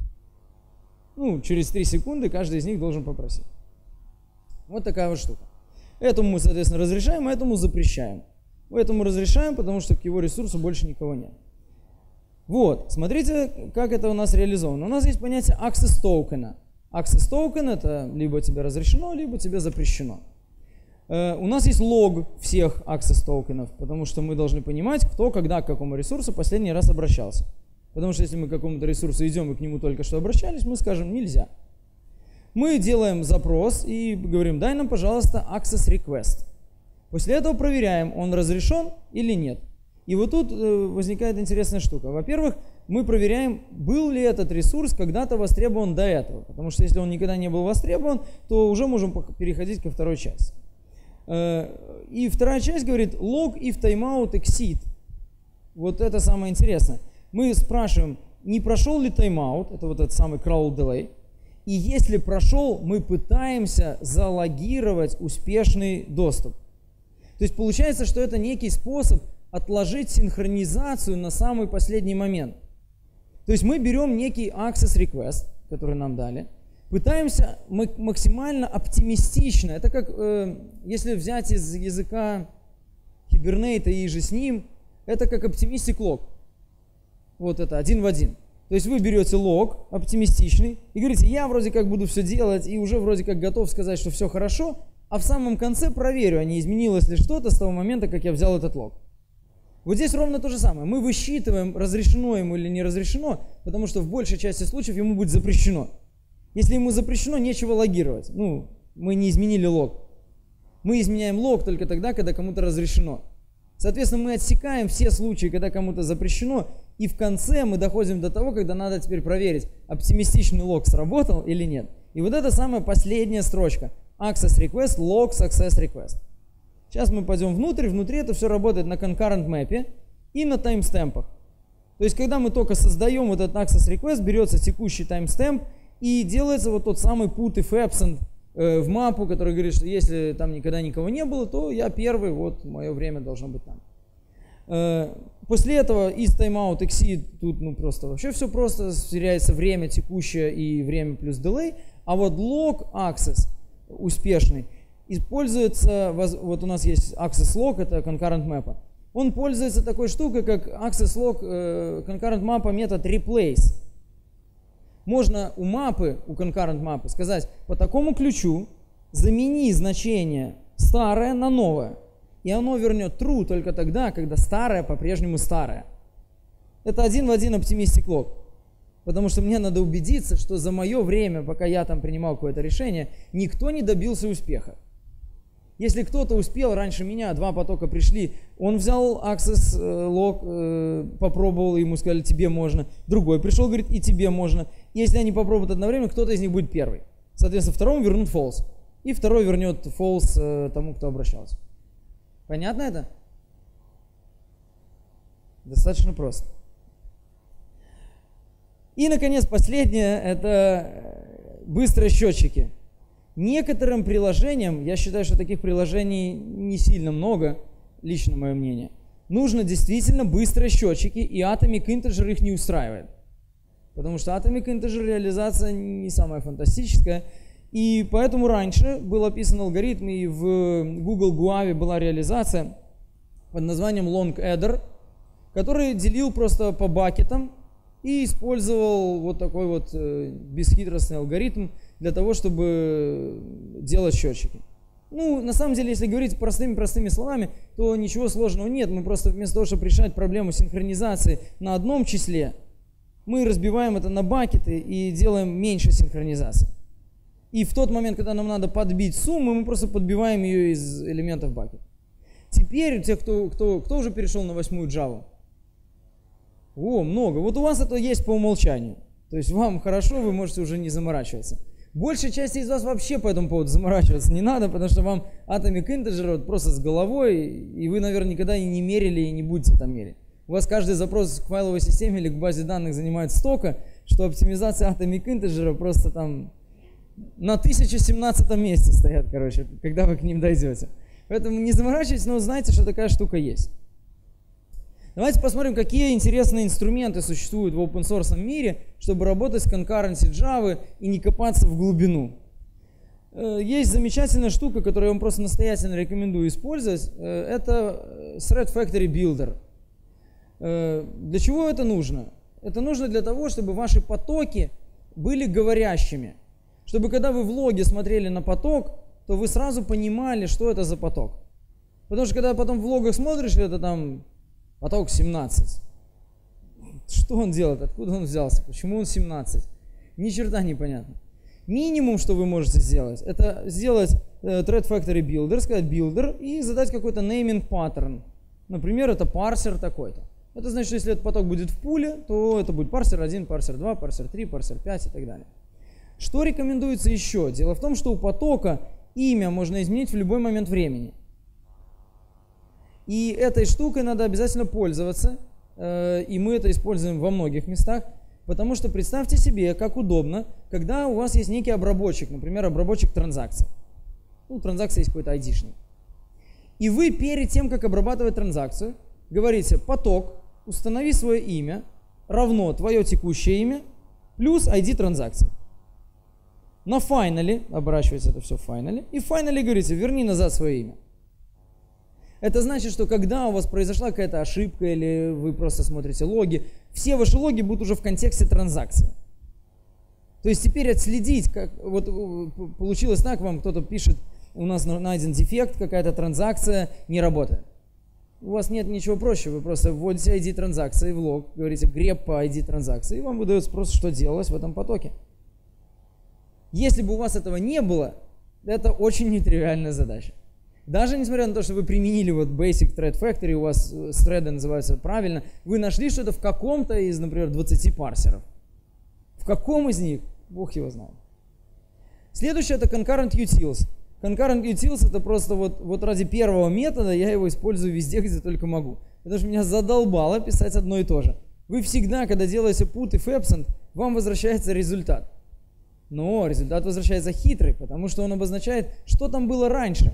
Ну, через 3 секунды каждый из них должен попросить. Вот такая вот штука. Этому мы, соответственно, разрешаем, а этому запрещаем. Этому разрешаем, потому что к его ресурсу больше никого нет. Вот, смотрите, как это у нас реализовано. У нас есть понятие access token. Access token это либо тебе разрешено, либо тебе запрещено. У нас есть лог всех access токенов, потому что мы должны понимать, кто, когда, к какому ресурсу последний раз обращался. Потому что если мы к какому-то ресурсу идем и к нему только что обращались, мы скажем нельзя. Мы делаем запрос и говорим, дай нам, пожалуйста, access request. После этого проверяем, он разрешен или нет. И вот тут возникает интересная штука. Во-первых, мы проверяем, был ли этот ресурс когда-то востребован до этого. Потому что если он никогда не был востребован, то уже можем переходить ко второй части. И вторая часть говорит log if timeout exceed. Вот это самое интересное. Мы спрашиваем, не прошел ли тайм-аут, это вот этот самый crawl delay. И если прошел, мы пытаемся залогировать успешный доступ. То есть получается, что это некий способ отложить синхронизацию на самый последний момент. То есть мы берем некий access request, который нам дали, пытаемся максимально оптимистично. Это как, если взять из языка Hibernate и же с ним, это как optimistic log. Вот это один в один. То есть вы берете лог оптимистичный и говорите, я вроде как буду все делать и уже вроде как готов сказать, что все хорошо, а в самом конце проверю, а не изменилось ли что-то с того момента, как я взял этот лог. Вот здесь ровно то же самое. Мы высчитываем, разрешено ему или не разрешено, потому что в большей части случаев ему будет запрещено. Если ему запрещено, нечего логировать. Ну, мы не изменили лог. Мы изменяем лог только тогда, когда кому-то разрешено. Соответственно, мы отсекаем все случаи, когда кому-то запрещено, и в конце мы доходим до того, когда надо теперь проверить, оптимистичный лог сработал или нет. И вот это самая последняя строчка. Access request, log success request. Сейчас мы пойдем внутрь, внутри это все работает на concurrent map и на таймстемпах. То есть, когда мы только создаем вот этот access request, берется текущий таймстемп и делается вот тот самый put if absent в мапу, который говорит, что если там никогда никого не было, то я первый, вот мое время должно быть там. После этого из timeout exceed, тут ну просто вообще все просто, сверяется время текущее и время плюс delay, а вот log access успешный используется, вот у нас есть access log, это concurrent map, он пользуется такой штукой, как access log concurrent map метод replace. Можно у мапы, у concurrent мапы сказать, по такому ключу замени значение старое на новое. И оно вернет true только тогда, когда старое по-прежнему старое. Это один в один optimistic log. Потому что мне надо убедиться, что за мое время, пока я там принимал какое-то решение, никто не добился успеха. Если кто-то успел раньше меня, 2 потока пришли, он взял access log, попробовал, ему сказали, тебе можно. Другой пришел, говорит, и тебе можно. Если они попробуют одновременно, кто-то из них будет первый. Соответственно, второму вернут false. И второй вернет false тому, кто обращался. Понятно это? Достаточно просто. И, наконец, последнее, это быстрые счетчики. Некоторым приложениям, я считаю, что таких приложений не сильно много, лично мое мнение, нужно действительно быстрые счетчики, и Atomic Integer их не устраивает. Потому что Atomic Integer реализация не самая фантастическая, и поэтому раньше был описан алгоритм, и в Google Guave была реализация под названием Long Adder, который делил просто по бакетам и использовал вот такой вот бесхитростный алгоритм для того, чтобы делать счетчики. Ну, на самом деле, если говорить простыми словами, то ничего сложного нет. Мы просто вместо того, чтобы решать проблему синхронизации на одном числе, мы разбиваем это на бакеты и делаем меньше синхронизации. И в тот момент, когда нам надо подбить сумму, мы просто подбиваем ее из элементов бакета. Теперь те, кто уже перешел на 8-ю Java, много. Вот у вас это есть по умолчанию. То есть вам хорошо, вы можете уже не заморачиваться. Большей части из вас вообще по этому поводу заморачиваться не надо, потому что вам Atomic Integer вот просто с головой, и вы, наверное, никогда и не мерили, и не будете там мерить. У вас каждый запрос к файловой системе или к базе данных занимает столько, что оптимизация Atomic Integer просто там на 1017 месте стоят, короче, когда вы к ним дойдете. Поэтому не заморачивайтесь, но знайте, что такая штука есть. Давайте посмотрим, какие интересные инструменты существуют в open source мире, чтобы работать с concurrency Java и не копаться в глубину. Есть замечательная штука, которую я вам просто настоятельно рекомендую использовать. Это Thread Factory Builder. Для чего это нужно? Это нужно для того, чтобы ваши потоки были говорящими. Чтобы когда вы в логе смотрели на поток, то вы сразу понимали, что это за поток. Потому что когда потом в логах смотришь, это там поток 17. Что он делает? Откуда он взялся? Почему он 17? Ни черта не понятно. Минимум, что вы можете сделать, это сделать Thread Factory Builder, сказать builder и задать какой-то naming pattern. Например, это парсер такой-то. Это значит, что если этот поток будет в пуле, то это будет парсер 1, парсер 2, парсер 3, парсер 5 и так далее. Что рекомендуется еще? Дело в том, что у потока имя можно изменить в любой момент времени. И этой штукой надо обязательно пользоваться, и мы это используем во многих местах, потому что представьте себе, как удобно, когда у вас есть некий обработчик, например, обработчик транзакций. Ну, транзакция есть какой-то айдишник. И вы перед тем, как обрабатывать транзакцию, говорите: поток, установи свое имя, равно твое текущее имя, плюс ID транзакции. На файнале, оборачивается это все в файнале, и в файнале говорите: верни назад свое имя. Это значит, что когда у вас произошла какая-то ошибка или вы просто смотрите логи, все ваши логи будут уже в контексте транзакции. То есть теперь отследить, как вот получилось так, вам кто-то пишет: у нас найден дефект, какая-то транзакция не работает. У вас нет ничего проще, вы просто вводите ID транзакции в лог, говорите grep по ID транзакции, и вам выдается просто, что делалось в этом потоке. Если бы у вас этого не было, это очень нетривиальная задача. Даже несмотря на то, что вы применили вот Basic Thread Factory, у вас thread называется правильно, вы нашли что-то в каком-то из, например, 20 парсеров. В каком из них? Бог его знает. Следующее — это Concurrent Utils. Concurrent Utils — это просто вот ради первого метода я его использую везде, где только могу. Потому что меня задолбало писать одно и то же. Вы всегда, когда делаете put if absent, вам возвращается результат. Но результат возвращается хитрый, потому что он обозначает, что там было раньше.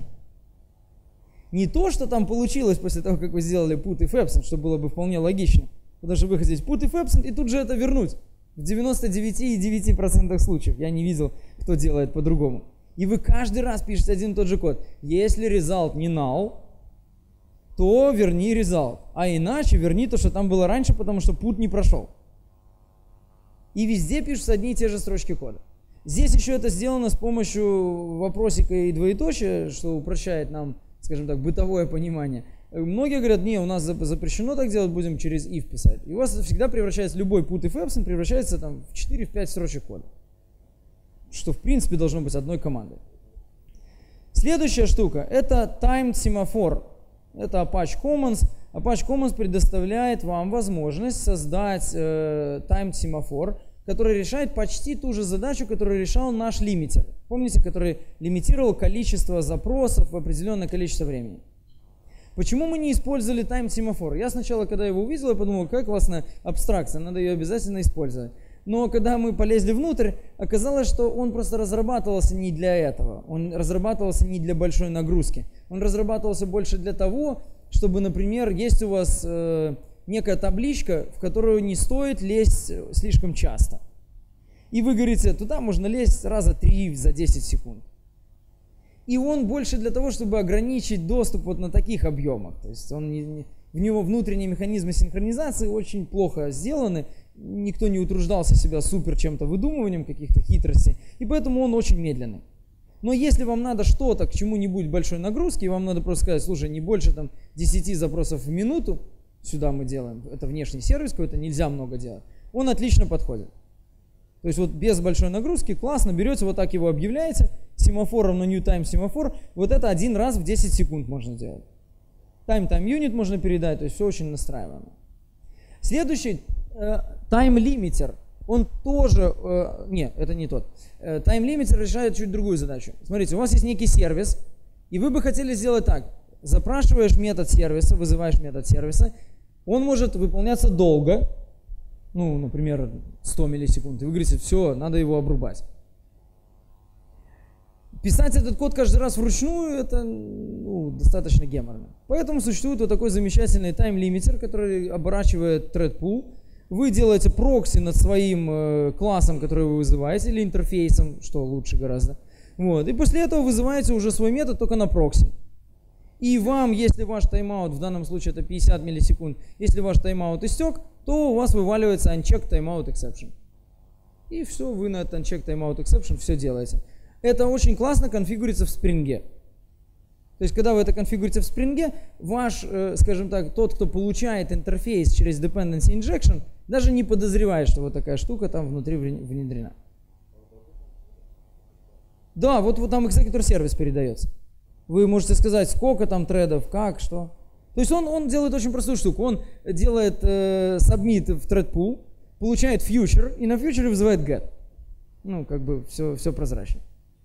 Не то, что там получилось после того, как вы сделали put if absent, что было бы вполне логично. Потому что вы хотите put if absent и тут же это вернуть. В 99,9% случаев. Я не видел, кто делает по-другому. И вы каждый раз пишете один и тот же код. Если result не null, то верни result. А иначе верни то, что там было раньше, потому что put не прошел. И везде пишутся одни и те же строчки кода. Здесь еще это сделано с помощью вопросика и двоеточия, что упрощает нам, скажем так, бытовое понимание. Многие говорят: не, у нас запрещено так делать, будем через if писать. И у вас всегда превращается, любой put if absent превращается там в 4-5 строчек кода. Что в принципе должно быть одной командой. Следующая штука — это timed semaphore. Это Apache Commons. Apache Commons предоставляет вам возможность создать timed semaphore, который решает почти ту же задачу, которую решал наш лимитер. Помните, который лимитировал количество запросов в определенное количество времени. Почему мы не использовали timed semaphore? Я сначала, когда его увидел, я подумал: какая классная абстракция, надо ее обязательно использовать. Но когда мы полезли внутрь, оказалось, что он просто разрабатывался не для этого. Он разрабатывался не для большой нагрузки. Он разрабатывался больше для того, чтобы, например, есть у вас некая табличка, в которую не стоит лезть слишком часто. И вы говорите: туда можно лезть раза 3 за 10 секунд. И он больше для того, чтобы ограничить доступ вот на таких объемах. То есть в него внутренние механизмы синхронизации очень плохо сделаны. Никто не утруждался себя супер чем-то выдумыванием каких-то хитростей. И поэтому он очень медленный. Но если вам надо что-то к чему-нибудь большой нагрузки, и вам надо просто сказать: слушай, не больше там 10 запросов в минуту, сюда мы делаем, это внешний сервис какой-то, нельзя много делать, он отлично подходит. То есть вот без большой нагрузки классно берете, вот так его объявляете, семафором на new time семафор, вот это один раз в 10 секунд можно делать. Time unit можно передать, то есть все очень настраиваемо. Следующий time limiter. он тоже, нет, это не тот. Тайм-лимитер решает чуть другую задачу. Смотрите, у вас есть некий сервис, и вы бы хотели сделать так. Запрашиваешь метод сервиса, вызываешь метод сервиса, он может выполняться долго, ну, например, 100 миллисекунд, и вы говорите, все, надо его обрубать. Писать этот код каждый раз вручную, это достаточно геморно. Поэтому существует вот такой замечательный тайм-лимитер, который оборачивает thread pool. Вы делаете прокси над своим классом, который вы вызываете, или интерфейсом, что лучше гораздо. Вот. И после этого вызываете уже свой метод только на прокси. И вам, если ваш тайм-аут, в данном случае это 50 миллисекунд, если ваш тайм-аут истек, то у вас вываливается uncheck timeout exception. И все, вы на этот uncheck timeout exception все делаете. Это очень классно конфигурится в спринге. То есть, когда вы это конфигурите в спринге, ваш, скажем так, тот, кто получает интерфейс через dependency injection, даже не подозревает, что вот такая штука там внутри внедрена. Да, вот там executor сервис передается. Вы можете сказать, сколько там тредов, как, что. То есть он делает очень простую штуку. Он делает submit в thread pool, получает future и на future вызывает get. Ну, как бы все прозрачно.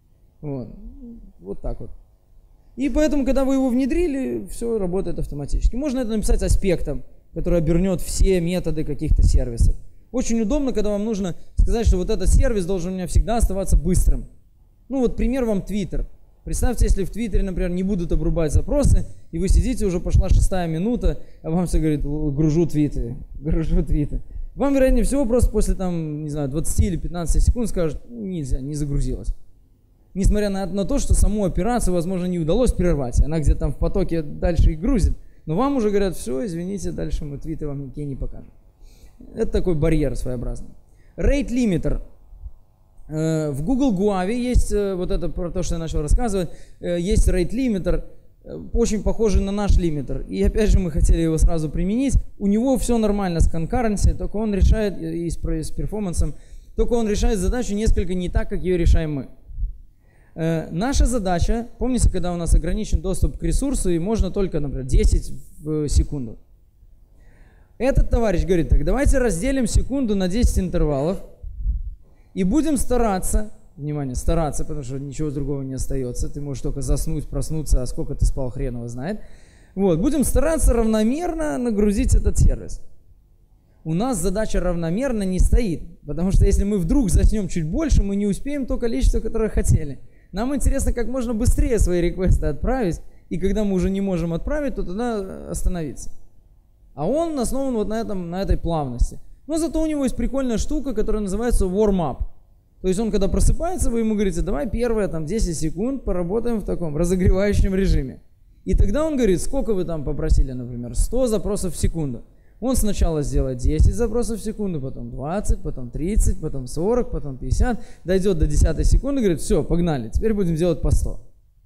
Вот так вот. И поэтому, когда вы его внедрили, все работает автоматически. Можно это написать аспектом, который обернет все методы каких-то сервисов. Очень удобно, когда вам нужно сказать, что вот этот сервис должен у меня всегда оставаться быстрым. Ну вот пример вам Twitter. Представьте, если в Твиттере, например, не будут обрубать запросы, и вы сидите, уже пошла 6-я минута, а вам все говорит, гружу твиты. Вам, вероятнее всего, просто после там, не знаю, 20 или 15 секунд скажут, нельзя, не загрузилось. Несмотря на то, что саму операцию, возможно, не удалось прервать. Она где-то там в потоке дальше и грузит. Но вам уже говорят, все, извините, дальше мы твиты вам никакие не покажем. Это такой барьер своеобразный. Rate limiter. В Google Guave есть, вот это про то, что я начал рассказывать, есть rate limiter, очень похожий на наш лимитер. И опять же мы хотели его сразу применить. У него все нормально с concurrency, только он решает, и с перформансом, только он решает задачу несколько не так, как ее решаем мы. Наша задача, помните, когда у нас ограничен доступ к ресурсу и можно только, например, 10 в секунду. Этот товарищ говорит, так давайте разделим секунду на 10 интервалов и будем стараться, внимание, стараться, потому что ничего другого не остается, ты можешь только заснуть, проснуться, а сколько ты спал, хрен его знает. Вот, будем стараться равномерно нагрузить этот сервис. У нас задача равномерно не стоит, потому что если мы вдруг заснем чуть больше, мы не успеем то количество, которое хотели. Нам интересно как можно быстрее свои реквесты отправить, и когда мы уже не можем отправить, то тогда остановиться. А он основан вот на этой плавности. Но зато у него есть прикольная штука, которая называется warm-up. То есть он, когда просыпается, вы ему говорите, давай первые там 10 секунд поработаем в таком разогревающем режиме. И тогда он говорит, сколько вы там попросили, например, 100 запросов в секунду. Он сначала сделает 10 запросов в секунду, потом 20, потом 30, потом 40, потом 50, дойдет до 10 секунды и говорит, все, погнали, теперь будем делать по 100.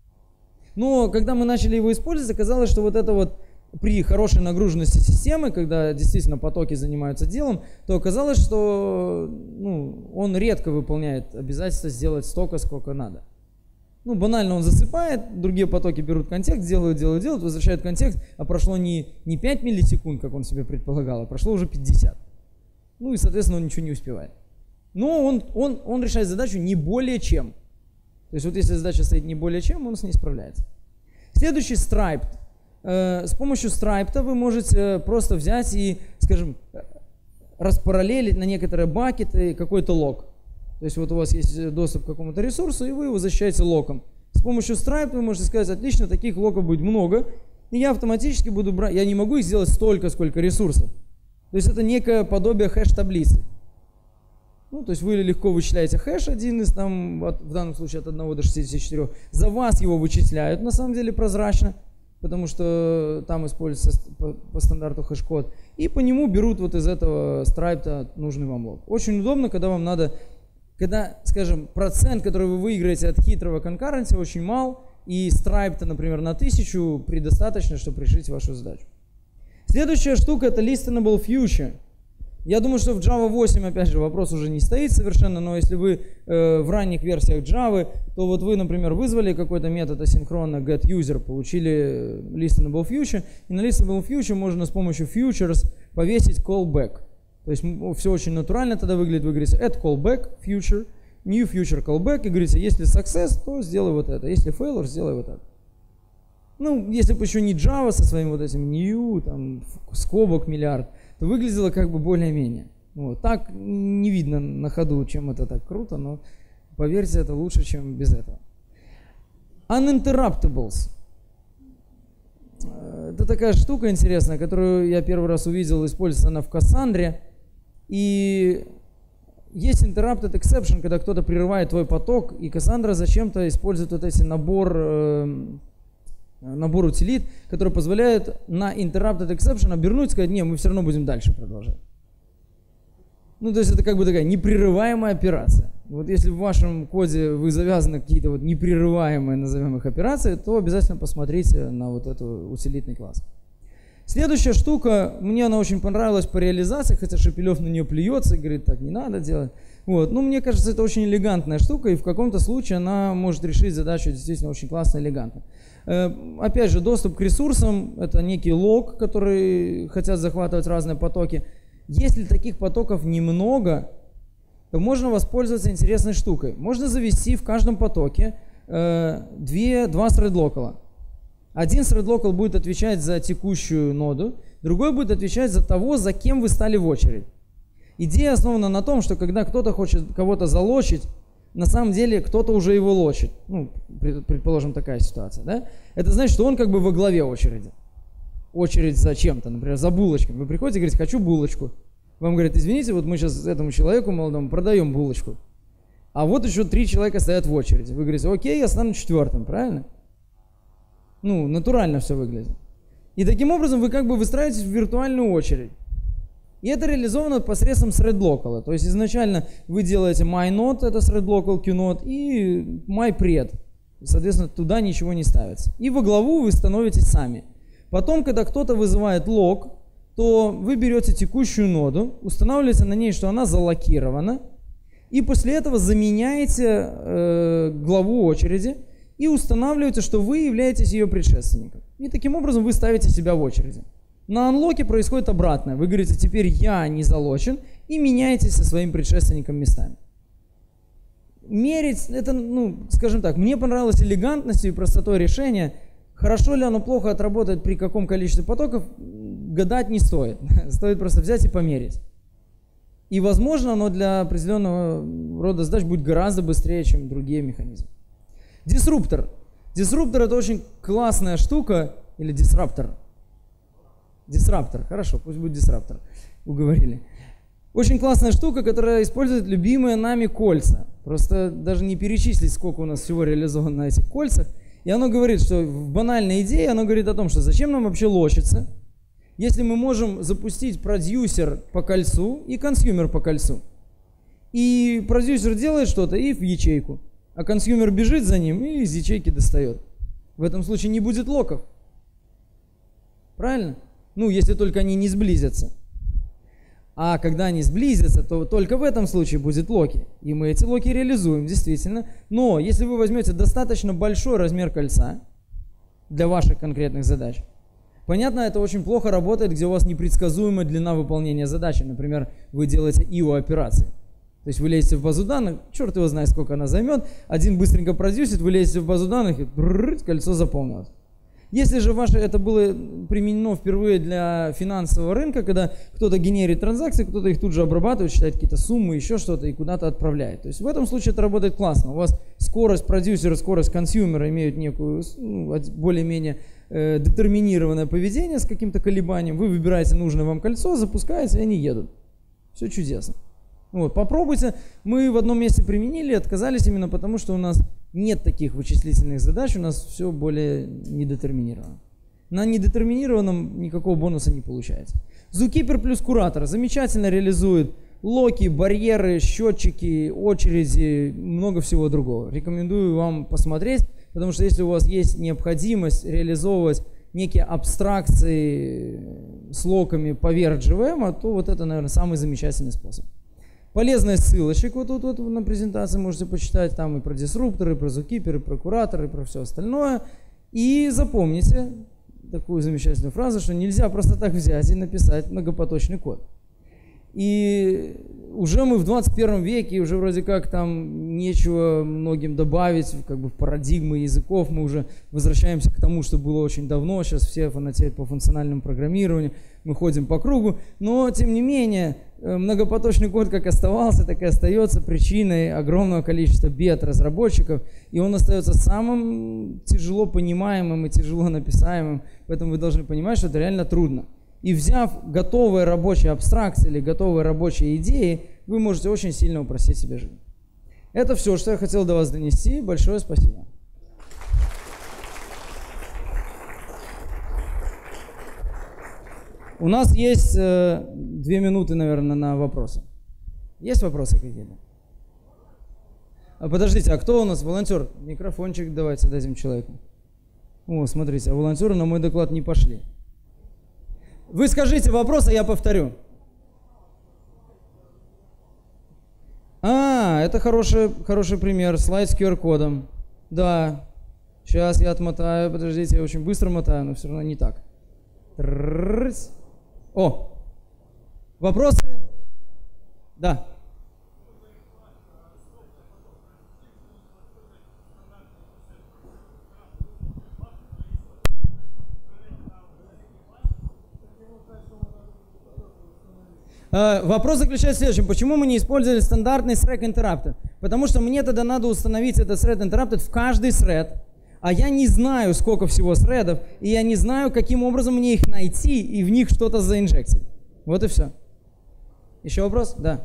Но когда мы начали его использовать, оказалось, что вот это вот при хорошей нагруженности системы, когда действительно потоки занимаются делом, то оказалось, что он редко выполняет обязательство сделать столько, сколько надо. Банально он засыпает, другие потоки берут контекст, делают, возвращают контекст, а прошло не 5 миллисекунд, как он себе предполагал, а прошло уже 50. И, соответственно, он ничего не успевает. Но он решает задачу не более чем. То есть вот если задача стоит не более чем, он с ней справляется. Следующий Striped. С помощью Striped вы можете просто взять и, скажем, распараллелить на некоторые бакеты какой-то лог. То есть вот у вас есть доступ к какому-то ресурсу, и вы его защищаете локом. С помощью Stripe вы можете сказать, отлично, таких локов будет много, и я автоматически буду брать, я не могу их сделать столько, сколько ресурсов. То есть это некое подобие хэш-таблицы. То есть вы легко вычисляете хэш один из, в данном случае от 1 до 64, за вас его вычисляют, на самом деле прозрачно, потому что там используется по стандарту хэш-код, и по нему берут вот из этого Stripe нужный вам лог. Очень удобно, когда вам надо... Когда, скажем, процент, который вы выиграете от хитрого конкуренции, очень мал, и Stripe, например, на 1000 предостаточно, чтобы решить вашу задачу. Следующая штука – это listenable future. Я думаю, что в Java 8, опять же, вопрос уже не стоит совершенно, но если вы в ранних версиях Java, то вот вы, например, вызвали какой-то метод асинхронно getUser, получили listenable future, и на listenable future можно с помощью futures повесить callback. То То есть все очень натурально тогда выглядит. Вы говорите add callback, future, new future callback, и говорите, если success, то сделай вот это, если failure, сделай вот это. Ну, если бы еще не Java со своим вот этим new, там, скобок миллиард, то выглядело как бы более-менее. Вот. Так не видно на ходу, чем это так круто, но поверьте, это лучше, чем без этого. Uninterruptibles. Это такая штука интересная, которую я первый раз увидел, используется она в Кассандре. И есть interrupted exception, когда кто-то прерывает твой поток, и Кассандра зачем-то использует вот эти набор утилит, который позволяет на interrupted exception обернуть и сказать, не, мы все равно будем дальше продолжать. Ну, то есть это как бы такая непрерываемая операция. Вот если в вашем коде вы завязаны на какие-то вот непрерываемые, назовем их, операции, то обязательно посмотрите на вот этот утилитный класс. Следующая штука, мне она очень понравилась по реализации, хотя Шепелев на нее плюется и говорит, так не надо делать. Вот. Ну, мне кажется, это очень элегантная штука, и в каком-то случае она может решить задачу действительно очень классно и элегантно. Опять же, доступ к ресурсам – это некий лог, который хотят захватывать разные потоки. Если таких потоков немного, то можно воспользоваться интересной штукой. Можно завести в каждом потоке два thread-local. Один thread-local будет отвечать за текущую ноду, другой будет отвечать за того, за кем вы стали в очередь. Идея основана на том, что когда кто-то хочет кого-то залочить, на самом деле кто-то уже его лочит. Ну, предположим, такая ситуация. Да? Это значит, что он как бы во главе очереди. Очередь за чем-то, например, за булочками. Вы приходите и говорите, хочу булочку. Вам говорят, извините, вот мы сейчас этому человеку молодому продаем булочку. А вот еще 3 человека стоят в очереди. Вы говорите, окей, я стану 4-м, правильно? Ну, натурально все выглядит. И таким образом вы как бы выстраиваетесь в виртуальную очередь. И это реализовано посредством thread-local. То есть изначально вы делаете myNode, это thread-local, qnode, и myPred. Соответственно, туда ничего не ставится. И во главу вы становитесь сами. Потом, когда кто-то вызывает лог, то вы берете текущую ноду, устанавливаете на ней, что она залокирована, и после этого заменяете главу очереди и устанавливаете, что вы являетесь ее предшественником. И таким образом вы ставите себя в очереди. На анлоке происходит обратное. Вы говорите, теперь я не залочен, и меняетесь со своим предшественником местами. Мерить, это, ну, скажем так, мне понравилась элегантностью и простотой решения. Хорошо ли оно, плохо отработает при каком количестве потоков, гадать не стоит. Стоит просто взять и померить. И, возможно, оно для определенного рода задач будет гораздо быстрее, чем другие механизмы. Дисруптор. Дисруптор – это очень классная штука, или дисраптор. Дисраптор, хорошо, пусть будет дисраптор, уговорили. Очень классная штука, которая использует любимые нами кольца. Просто даже не перечислить, сколько у нас всего реализовано на этих кольцах. И оно говорит, что в банальной идее, оно говорит о том, что зачем нам вообще лочиться, если мы можем запустить продюсер по кольцу и консюмер по кольцу. И продюсер делает что-то и в ячейку, а консюмер бежит за ним и из ячейки достает. В этом случае не будет локов. Правильно? Ну, если только они не сблизятся. А когда они сблизятся, то только в этом случае будет локи. И мы эти локи реализуем, действительно. Но если вы возьмете достаточно большой размер кольца для ваших конкретных задач, понятно, это очень плохо работает, где у вас непредсказуемая длина выполнения задачи. Например, вы делаете IO-операции. То есть вы лезете в базу данных, черт его знает, сколько она займет, один быстренько продюсит, вы лезете в базу данных, и кольцо заполнилось. Если же ваше это было применено впервые для финансового рынка, когда кто-то генерит транзакции, кто-то их тут же обрабатывает, считает какие-то суммы, еще что-то и куда-то отправляет. То есть в этом случае это работает классно. У вас скорость продюсера, скорость консюмера имеют некую, более-менее детерминированное поведение с каким-то колебанием. Вы выбираете нужное вам кольцо, запускаете, и они едут. Все чудесно. Вот, попробуйте. Мы в одном месте применили, отказались именно потому, что у нас нет таких вычислительных задач, у нас все более недетерминировано. На недетерминированном никакого бонуса не получается. Zookeeper плюс куратор замечательно реализует локи, барьеры, счетчики, очереди, много всего другого. Рекомендую вам посмотреть, потому что если у вас есть необходимость реализовывать некие абстракции с локами поверх JVM, то вот это, наверное, самый замечательный способ. Полезная ссылочек вот тут вот на презентации можете почитать, там и про дисрупторы, и про Zookeeper, и про кураторы, и про все остальное. И запомните такую замечательную фразу, что нельзя просто так взять и написать многопоточный код. И уже мы в 21 веке, и уже вроде как там нечего многим добавить, как бы в парадигмы языков, мы уже возвращаемся к тому, что было очень давно, сейчас все фанатеют по функциональному программированию, мы ходим по кругу, но тем не менее многопоточный код как оставался, так и остается причиной огромного количества бед разработчиков, и он остается самым тяжело понимаемым и тяжело написаемым, поэтому вы должны понимать, что это реально трудно. И взяв готовые рабочие абстракции или готовые рабочие идеи, вы можете очень сильно упростить себе жизнь. Это все, что я хотел до вас донести. Большое спасибо. У нас есть 2 минуты, наверное, на вопросы. Есть вопросы какие-то? Подождите, а кто у нас волонтер? Микрофончик давайте дадим человеку. О, смотрите, а волонтеры на мой доклад не пошли. Вы скажите вопрос, а я повторю. Это хороший пример. Слайд с QR-кодом. Да. Сейчас я отмотаю. Подождите, я очень быстро мотаю, но все равно не так. О! Вопросы? Да. Вопрос заключается в следующем. Почему мы не использовали стандартный thread interrupter? Потому что мне тогда надо установить этот thread interrupter в каждый thread. А я не знаю, сколько всего threadов, и я не знаю, каким образом мне их найти и в них что-то заинжектить. Вот и все. Еще вопрос? Да.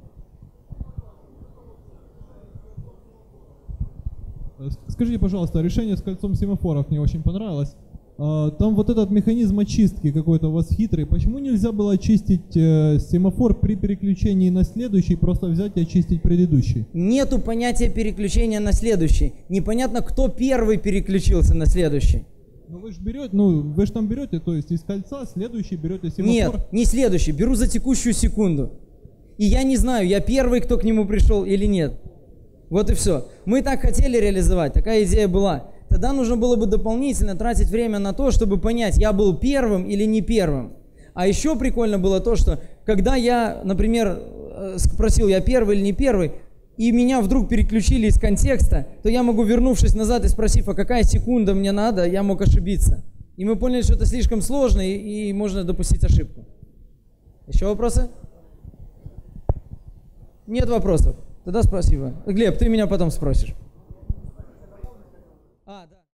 Скажите, пожалуйста, решение с кольцом семафоров мне очень понравилось. Там вот этот механизм очистки какой-то у вас хитрый. Почему нельзя было очистить семафор при переключении на следующий, просто взять и очистить предыдущий? Нету понятия переключения на следующий. Непонятно, кто первый переключился на следующий. Ну вы же там берете, то есть из кольца следующий берете семафор. Нет, не следующий, беру за текущую секунду. И я не знаю, я первый, кто к нему пришел или нет. Вот и все. Мы так хотели реализовать, такая идея была. Тогда нужно было бы дополнительно тратить время на то, чтобы понять, я был первым или не первым. А еще прикольно было то, что когда я, например, спросил, я первый или не первый, и меня вдруг переключили из контекста, то я могу, вернувшись назад и спросив, а какая секунда мне надо, я мог ошибиться. И мы поняли, что это слишком сложно и можно допустить ошибку. Еще вопросы? Нет вопросов? Тогда спасибо. Глеб, ты меня потом спросишь.